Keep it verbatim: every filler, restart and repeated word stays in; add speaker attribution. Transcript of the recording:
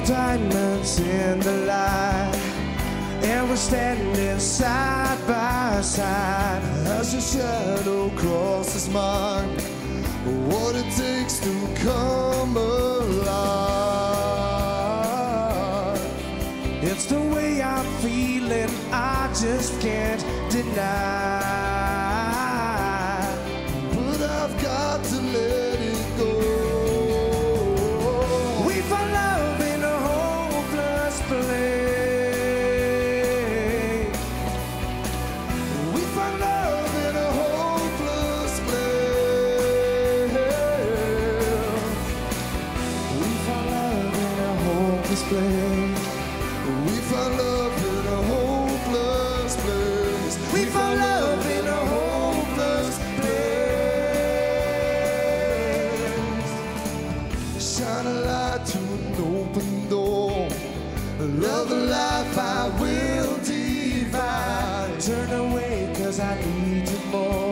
Speaker 1: diamonds in the light, and we're standing side by side.
Speaker 2: As your shadow crosses mine, what it takes to come alive.
Speaker 1: It's the way I'm feeling, I just can't deny.
Speaker 2: But I've got to let it go.
Speaker 1: We found love in a hopeless place.
Speaker 2: We found love in a hopeless place.
Speaker 1: We found love in a hopeless place.
Speaker 2: We found love in a hopeless place.
Speaker 1: We found love in a hopeless place.
Speaker 2: Shine a light to an open door. Love the life I will divide.
Speaker 1: Turn away 'cause I need you more.